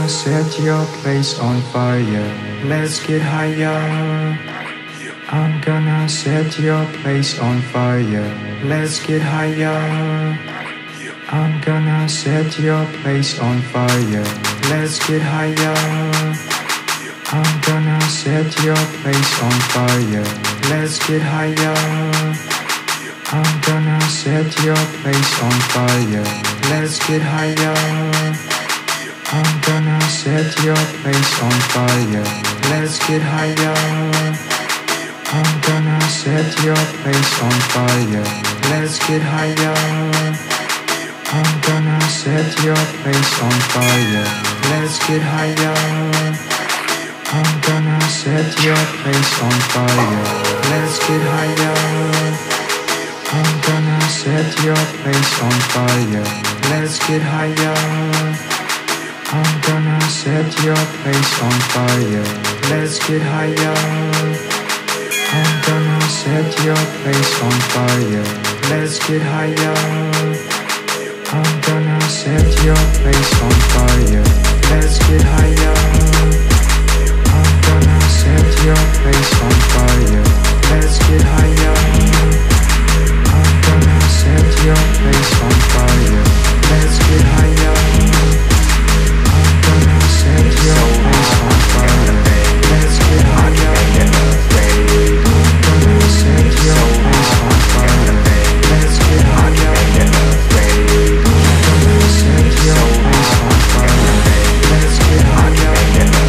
gonna set your place on fire. Let's get higher. I'm gonna set your place on fire. Let's get higher. I'm gonna set your place on fire. Let's get higher. I'm gonna set your place on fire. Let's get higher. I'm gonna set your place on fire. Let's get higher. I'm gonna set your place on fire. Let's get higher. I'm gonna set your place on fire. Let's get higher. I'm gonna set your place on fire. Let's get higher. I'm gonna set your place on fire. Let's get higher. I'm gonna set your place on fire. Let's get higher. I'm gonna set your place on fire. Let's get higher. I'm gonna set your place on fire. Let's get higher. I'm gonna set your place on fire. Let's get higher. I'm gonna set your place on fire. Let's get higher. I'm gonna set your place on fire. Let's get higher. I'm gonna set your place on fire. Let's get higher. I'm gonna set your place on fire. Let's get higher. I'm gonna set your place on fire. Let's get higher. I'm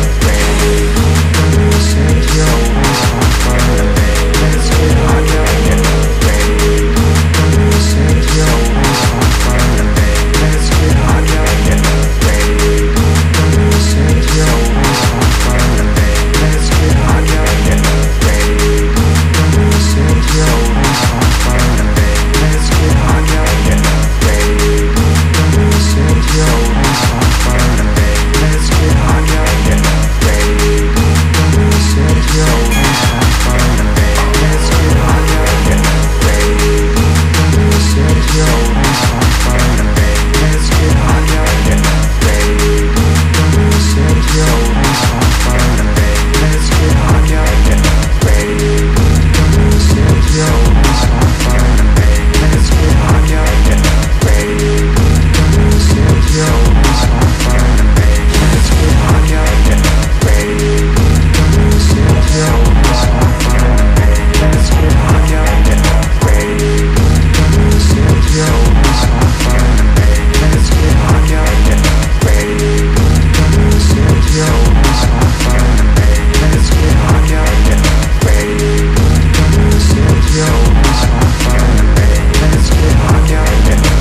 gonna set your place on fire. Let's get higher. I'm gonna set your place on fire. Let's get higher. I'm gonna set your place on fire. Let's get higher. I'm gonna set your place on fire. Let's get higher. I'm gonna set your place on fire. Let's get higher. I'm gonna set your place on fire. Let's get higher. I'm gonna set your place on fire. Let's get higher. I'm gonna set your place on fire. Let's get higher. I'm gonna set your place on fire. Let's get higher. I'm gonna set your place on fire. Let's get higher. I'm gonna set your place on fire. Let's get higher. I'm gonna set your place on fire. Let's get higher. I'm gonna set your place on fire. Let's get higher. I'm gonna set your place on fire. Let's get higher. I'm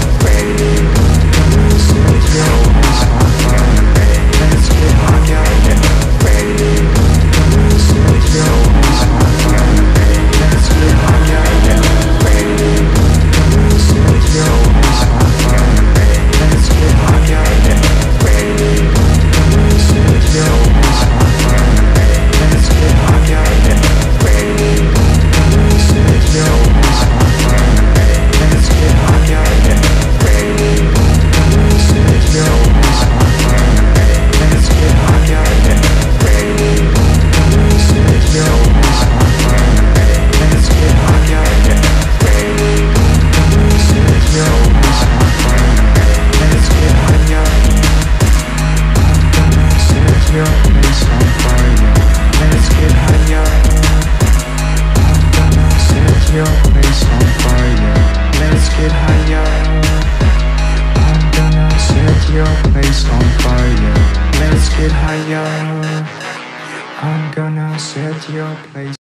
gonna set your place on fire. Let's get higher. I'm gonna set your place on fire. Let's get higher. I'm gonna set your place on fire. Let's get higher. I'm gonna set your place on fire. Let's get higher. I'm gonna set your place on fire. Let's get higher. I'm gonna set your place on fire. Let's get higher. I'm gonna set your place on fire. Let's get higher. I'm gonna set your place on fire. Let's get higher. I'm gonna set your place on fire. Let's get higher. I'm gonna set your place on fire. Let's get higher. I'm gonna set your place on fire. Let's get higher. I'm gonna set your place